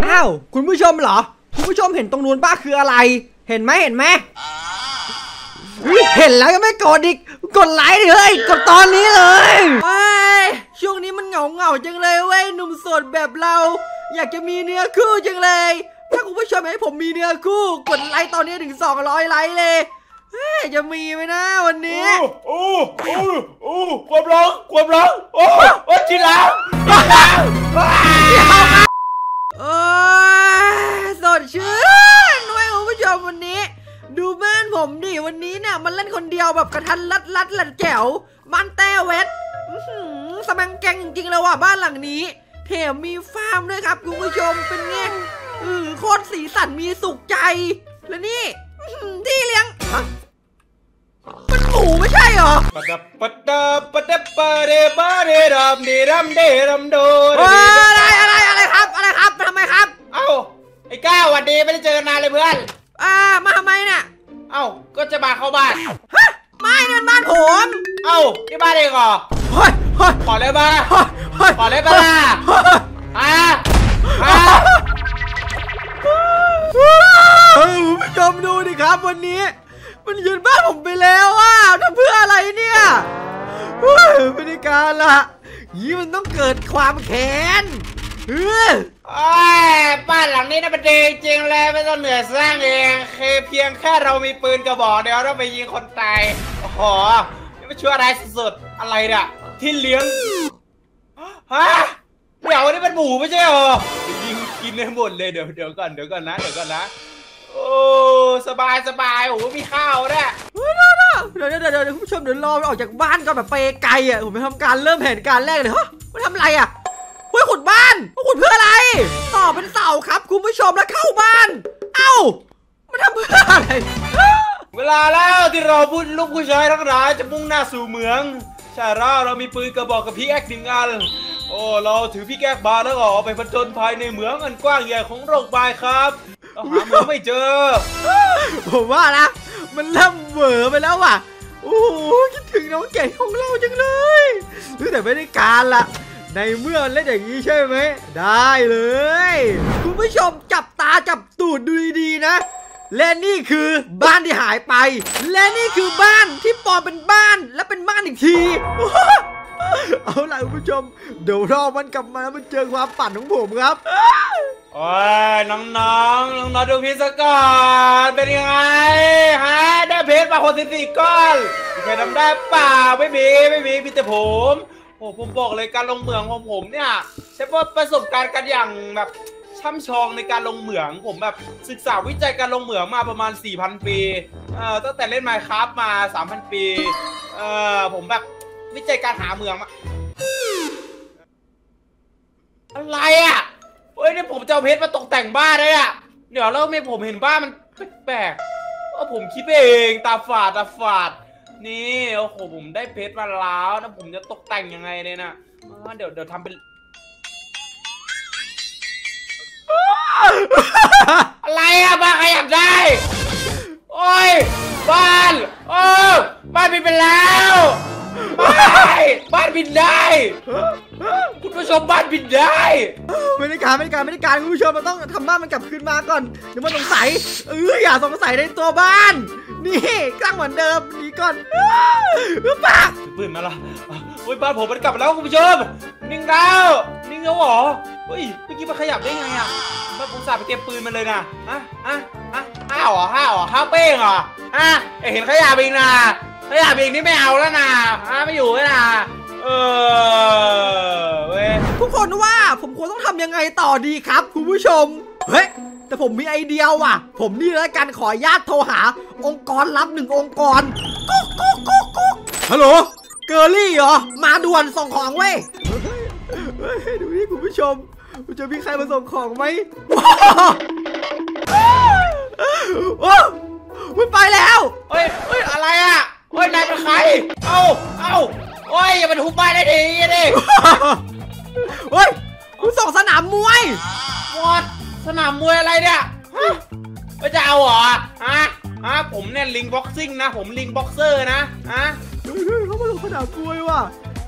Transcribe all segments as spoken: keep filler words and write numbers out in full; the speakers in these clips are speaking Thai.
อ้าวคุณผู้ชมเหรอคุณผู้ชมเห็นตรงนู้นป้าคืออะไรเห็นไหมเห็นไหมเห็นแล้วยังไม่กดอีกกดไลค์ดิเฮ้ยกดตอนนี้เลยเฮ้ยช่วงนี้มันเหงาเหงาจังเลยเว้ยหนุ่มโสดแบบเราอยากจะมีเนื้อคู่จังเลยถ้าคุณผู้ชมให้ผมมีเนื้อคู่กดไลค์ตอนนี้ถึงสองร้อยไลค์เลยเฮ้ยจะมีไหมนะวันนี้โอ้โอ้โอ้ความรักความรักโอ้โอ้ทีหลังทีหลังโอ้ยสดชื่นด้วยคุณผู้ชมวันนี้ดูบ้านผมดิวันนี้เนี่ยมันเล่นคนเดียวแบบกระทันรัดรัดหลัดแจ๋วบ้านแต้เวทสมังแกงจริงๆเลยว่ะบ้านหลังนี้แถมมีฟาร์มด้วยครับคุณผู้ชมเป็นไงอือโคตรสีสันมีสุขใจแล้วนี่ที่เลี้ยงมันหมูไม่ใช่เหรอปะดับปะดับปะดับปะเดบะเดรัมเดรัมเดรัมโดอะไรอะไรอะไรครับอะไรครับทำไมครับเอ้าไอ้ก้าวสวัสดีไม่ได้เจอกันนานเลยเพื่อนอ่ามาทำไมเนี่ยเอ้าก็จะมาเข้าบ้านฮะไม่นั่นบ้านผมเอ้าที่บ้านเองเหรอเฮ้ยเฮ้ยขอเลยบ้าขอเลยบ้าอ่ะอ่ะคุณผู้ชมดูดิครับวันนี้มันยืนบ้านผมไปแล้วอ่ะทำเพื่ออะไรเนี่ยไม่ได้การละยี่มันต้องเกิดความแค้นเฮ้ยบ้านหลังนี้น่าเป็นดีจริงเลยไม่ต้องเหนื่อยสร้างเองแค่เพียงแค่เรามีปืนกระบอกเดียวเราไปยิงคนตายโอ้โหนี่มันชั่วร้ายสุดๆอะไรเนี่ยที่เลี้ยงฮะเดี๋ยวนี่มันหมูไม่ใช่เหรอยิงกินให้หมดเลยเดี๋ยวเดี๋ยวก่อนเดี๋ยวก่อนนะเดี๋ยวก่อนนะโอ้สบายสบายโอ้มีข้าวเนี่ยเดี๋ยวเดี๋ยวเดี๋ยวคุณผู้ชมเดี๋ยวรอออกจากบ้านก่อนแบบไปไกลอ่ะผมไปทำการเริ่มแผนการแรกเลยฮะมาทำอะไรอ่ะเฮ้ยขุดบ้านขุดเพื่ออะไรต่อเป็นเสาครับคุณผู้ชมแล้วเข้าบ้านเอ้ามาทำเพื่ออะไรเวลาแล้วที่เราพูดลูกผู้ชายทั้งหลายจะมุ่งหน้าสู่เมืองใช่แล้วเรามีปืนกระบอกกับพิกแอคหนึ่งอันโอ้เราถือพิกแอคบาร์แล้วก็ออกไปผจญภัยในเมืองอันกว้างใหญ่ของโลกใบครับเราหาเมืองไม่เจอผมว่านะมันเริ่มเหวอไปแล้วว่ะโอ้คิดถึงน้องเก๋ของเราจังเลยแต่ไม่ได้การละในเมื่อเล่นอย่างนี้ใช่ไหมได้เลยคุณผู้ชมจับตาจับตูดดูดีๆนะและนี่คือบ้านที่หายไปและนี่คือบ้านที่ปลอมเป็นบ้านและเป็นบ้านอีกทีเอาล่ะคุณผู้ชมเดี๋ยวรอมันกลับมาแล้วมันเจอความปั่นของผมครับโอ้ยน้องๆน้องๆดูพีซะก่อนเป็นยังไงฮะได้เพชรมาคนสิบสี่ก้อนใครทำได้เปล่าไม่มีไม่มีมีแต่ผมโอ้ผมบอกเลยการลงเหมืองของผมเนี่ยใช่ว่าประสบการณ์กันอย่างแบบช่ำชองในการลงเหมืองผมแบบศึกษาวิจัยการลงเหมืองมาประมาณ สี่พัน ปีเอ่อตั้งแต่เล่น Minecraft มา สามพัน ปีเอ่อผมแบบวิจัยการหาเหมืองมาอะไรอ่ะเฮ้ยนี่ผมจะเอาเพชรมาตกแต่งบ้านเลยอ่ะเดี๋ยวแล้วไม่ผมเห็นบ้านมันแปลกๆว่าผมคิดเองตาฝาดตาฝาดนี่โอ้โหผมได้เพชรมาแล้วนะผมจะตกแต่งยังไงเนี่ยนะเดี๋ยวเดี๋ยวทำเป็นอะไรอะบ้านใครอยากได้โอ้ยบ้านโอ้บ้านบินไปแล้วบ้านบ้านบินได้คุณผู้ชมบ้านบินได้ไม่ได้การไม่ได้การไม่ได้การคุณผู้ชมมันต้องทำบ้านมันกลับคืนมาก่อนเดี๋ยวมันสงสัยเอออย่าสงสัยในตัวบ้านนี่กล้างเหมือนเดิมนี่ก่อนปากปืนมาละโอ้ยบ้านผมมันกลับมาแล้วคุณผู้ชมนิ่งแล้วนิ่งแล้วหรอเฮ้ยเมื่อกี้มันขยับได้ไงอะบ้านผมสาไปเตรียมปืนมาเลยนะอ่ะอ่ะอ่ะห้าวเหรอห้าวเหรอห้าวเป้งเหรออ่ะเห็นขยับอีกนะขยับอีกนี่ไม่เอาแล้วนะอ่ะไม่อยู่แล้วนะเออเว้ยทุกคนว่าผมควรต้องทำยังไงต่อดีครับคุณผู้ชมเฮ้ยแต่ผมมีไอเดียว่ะผมนี่แล้วกันขออนุญาตโทรหาองค์กรลับหนึ่งองค์กรกุ๊กกุ๊กกุ๊กกุ๊กฮัลโหลเกอร์ลี่เหรอมาด่วนส่งของเว้ยดูนี่คุณผู้ชมจะมีใครมาส่งของไหมโอ้มันไปแล้วเฮ้ยเฮ้ยอะไรอ่ะเฮ้ยนายเป็นใครเอ้าเอ้าโอ้ยอย่ามาทุบบ้านได้ดีดิเฮ้ยคุณส่งสนามมวยวอดสนามมวยอะไรเนี่ยไม่จะเอาเหรอฮะฮะผมเนี่ยลิงบ็อกซิ่งนะผมลิงบ็อกเซอร์นะฮะเขามาลงสนามมวยว่ะ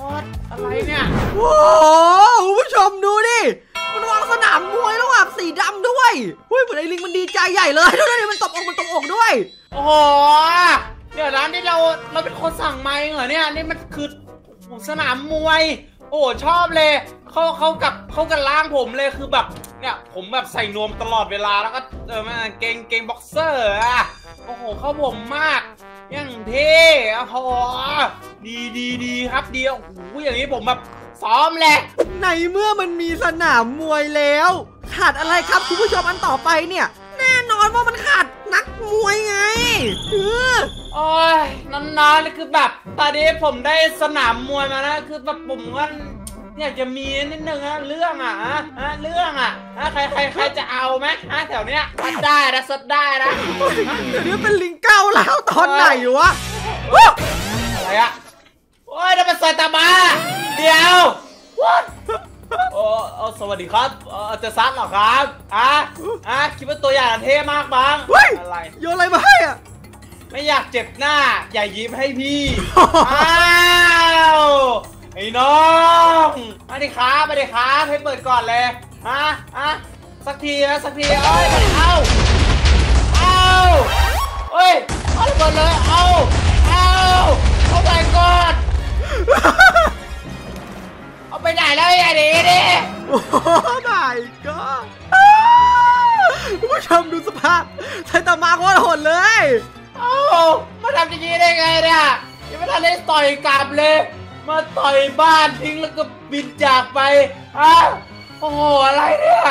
อะไรเนี่ยโอ้คุณผู้ชมดูดิมันวางสนามมวยระหว่างสีดเฮ้ยเหมือนไอ้ลิงมันดีใจใหญ่เลยดูดิมันตบอกมันตบอกด้วยโอ้โหเดี๋ยวร้านที่เราเราเป็นคนสั่งมาเองเหรอเนี่ยนี่มันคือสนามมวยโอ้ชอบเลยเขาเขากับเขากันล่างผมเลยคือแบบเนี่ยผมแบบใส่นวมตลอดเวลาแล้วก็เออมาเกงเกงบ็อกเซอร์อะโอ้โหเขาผมมากอย่างเท่โอ้โหดีดีดีครับดีโอ้โหอย่างนี้ผมแบบซ้อมเลยในเมื่อมันมีสนามมวยแล้วขาดอะไรครับคุณผู้ชมอันต่อไปเนี่ยแน่นอนว่ามันขาดนักมวยไงเออโอ้ยนานๆคือแบบตอนนี้ผมได้สนามมวยมานะคือแบบผมว่าอยากจะมีนิดนึงนะเรื่องอ่ะฮะเรื่องอ่ะฮะใครใครใครจะเอาไหมฮะแถวเนี้ยซัดได้นะซัดได้นะเดี๋ยวนี้เป็นลิงเก้าแล้วตอนไหนวะอะไรอ่ะโอ้ยนั่นเป็นไซตามะเดี๋ยววัดโอ้โอ้สวัสดีครับเออจะซัดเหรอครับอ่ะอ่ะคิดว่าตัวใหญ่เท่มากบ้างอะไรโยนอะไรมาให้อ่ะไม่อยากเจ็บหน้าอย่ายิ้มให้พี่อ้าวไอ้น้องมาดิครับมาดิครับให้เปิดก่อนเลยฮะฮะสักทีนะสักทีเอ้ยมาดิเอาเอาเอ้ยเอาเปิดเลยเอาเอาเอาไปก่อนเอาไปไหนแล้วไอ้ดิดิโอ้ไม่ก็ผู้ชมดูสภาพไซตามะโคตรโหดเลยเอ้ามาทำอย่างนี้ได้ไงเนี่ยยังไม่ทันได้ต่อยกลับเลยมาต่อยบ้านทิ้งแล้วก็บินจากไปอ้าวโอ้โหอะไรเนี่ย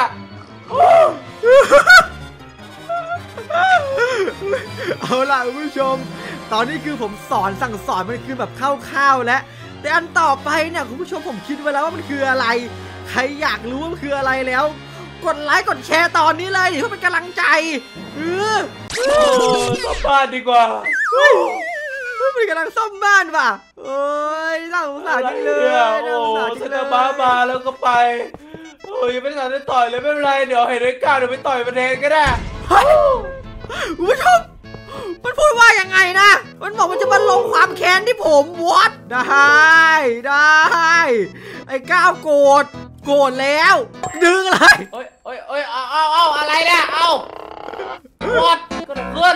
เอาล่ะคุณผู้ชมตอนนี้คือผมสอนสั่งสอนมันคือแบบคร่าวๆแล้วแต่อันต่อไปเนี่ยคุณผู้ชมผมคิดไว้แล้วว่ามันคืออะไรใครอยากรู้ว่ามันคืออะไรแล้วกดไลค์กดแชร์ตอนนี้เลยเพื่อเป็นกำลังใจเออซ่อมบ้านดีกว่ามันกำลังซ่อมบ้านว่ะโอ้ยน่าสงสารจริงเลยโอ้สนามบ้ามาแล้วก็ไปโอ้ยไม่ทันได้ต่อยเลยไม่เป็นไรเดี๋ยวเห็นได้ก้าวเดี๋ยวไปต่อยประเทศก็ได้คุณผู้ชมมันพูดว่ายังไงนะมันบอกมันจะมาลงความแค้นที่ผมวอดได้ได้ไอ้ก้าวโกรธโกรธแล้วดึงอะไรเอ้ยเอ้ยเอ้ยเอาเอาเอาอะไรเนี่ยเอาวอดก็เพื่อน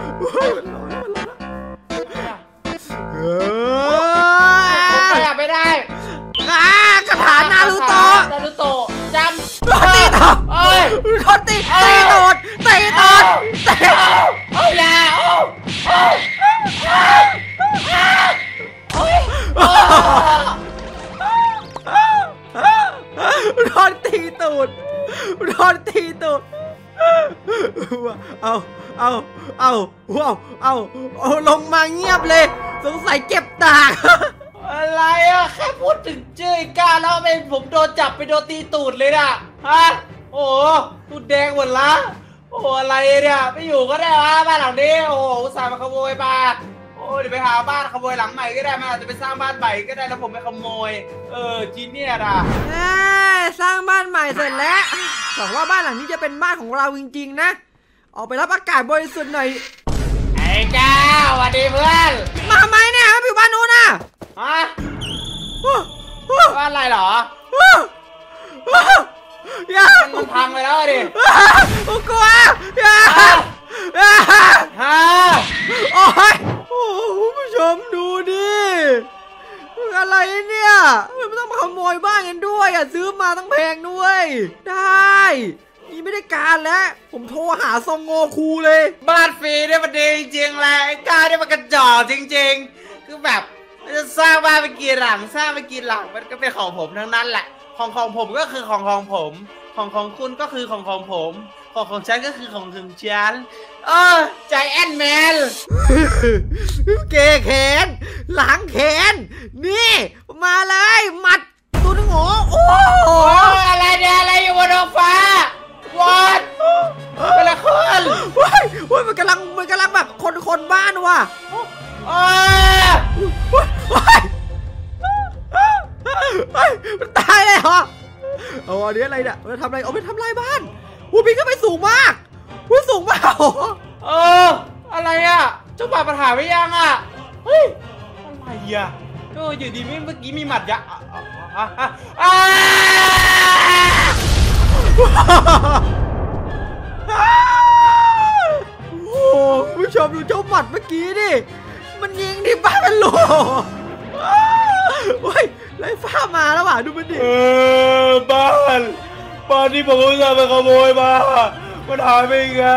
เออขยับไม่ได้อ่ากระถานารูโตะนารูโตะจำตีตดเอ้ยคนตีตีตดตีตดตีโอ้ยยาโอ้โอ้โอ้ยโดนตีตูดโดนตีตูดเอาเอาเอาว้าวเอาเอาลงมาเงียบเลยสงสัยเจ็บตาอะไรอะแค่พูดถึงชื่อก้าแล้วเป็นผมโดนจับไปโดนตีตูดเลยนะฮะโอ้ตูดแดงหมดละโอ้อะไรเนี่ยไม่อยู่ก็ได้วะบ้านหลังนี้โอ้อุตส่าห์มาขโมยมาโอ้เดี๋ยวไปหาบ้านขโมยหลังใหม่ก็ได้มาจะไปสร้างบ้านใหม่ก็ได้แล้วผมไปขโมยเออจีเนียร์อะสร้างบ้านใหม่เสร็จแล้วหวังว่าบ้านหลังนี้จะเป็นบ้านของเราจริงๆนะออกไปรับอากาศบริสุทธิ์หน่อยไอ้ก้าสวัสดีเพื่อนมาทำไมเนี่ยมาอยู่บ้านนู้นน่ะฮะบ้านอะไรเหรออย่ามันพังไปแล้วดิกูกลัวอย่าฮะโอ้ยโอ้ผู้ชมดูดิอะไรเนี่ยไม่ต้องมาขโมยบ้านกันด้วยอ่ะซื้อมาตั้งแพงด้วยได้นี่ไม่ได้การแล้วผมโทรหาซองโงคูเลยบ้านฟรีเนี่ยมันดีจริงๆแหละไอ้ก้าเนี่ยมันกระจอกจริงๆคือแบบจะสร้างบ้านไปกี่หลังสร้างไปกี่หลังมันก็เป็นของผมทั้งนั้นแหละของของผมก็คือของของผมของของคุณก็คือของของผมของของฉันก็คือของของฉันเออใจแอนแมนเกแขนหลังแขนนี่มาเลยหมัดตัวนึงโง่โอ้อะไรเนี่ยอะไรอยู่บนท้องฟ้าวอดเป็นละคนว้ายว้ายมันกำลังมันกำลังแบบคนคนบ้านว่ะโอ้ยว้ายมันตายเลยเหรอเอาอันนี้อะไรเนี่ยมันทำอะไรเอาไปทำลายบ้านวูบินขึ้นไปสูงมากวูสูงมากเอออะไรอ่ะเจ้าป่าปัญหาไม่ยังอ่ะเฮ้ยอะไรอ่ะเอออยู่ดีเมื่อกี้มีหมัดยะมดูเจ้าหมัดเมื่อกี้ดิมันยิงที่บ้านเป็นโลโอ้ยไล่ฟ้ามาแล้วว่ะดูมันดิเออบ้านบ้านที่ผมอุตส่าห์ไปขโมยมามันหายไปอีกแล้ว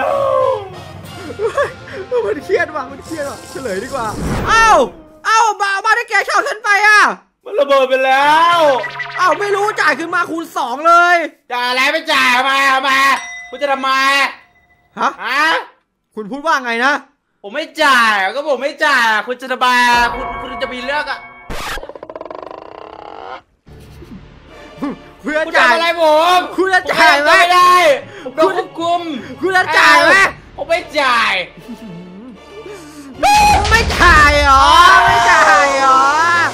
มันเครียดว่ะมันเครียดว่ะเฉลยดีกว่าเอ้าเอ้าบ้าบ้านที่แกเช่าฉันไปอ่ะมันระเบิดไปแล้วเอ้าไม่รู้จ่ายขึ้นมาคูณสองเลยจ่ายอะไรไม่จ่ายมาทำไมคุณจะทำไมฮะฮะคุณพูดว่าไงนะผมไม่จ่ายก็ผมไม่จ่ายคุณจะทำไมคุณคุณจะมีเรื่องอะคุณจะจ่ายอะไรผมคุณจะจ่ายไหมไม่ได้ผมโดนควบคุมคุณจะจ่ายไหมผมไม่จ่ายไม่จ่ายหรอไม่จ่ายหรอ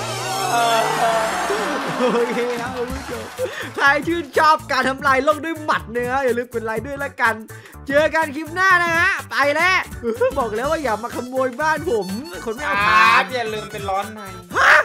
โอเคครับคุณผู้ชมใครชื่นชอบการทำลายโลกด้วยหมัดเนื้ออย่าลืมกดไลค์ด้วยละกันเจอกันคลิปหน้านะฮะไปแล้วบอกแล้วว่าอย่ามาขโมยบ้านผมคนไม่เอาทานอย่าลืมเป็นร้อนใน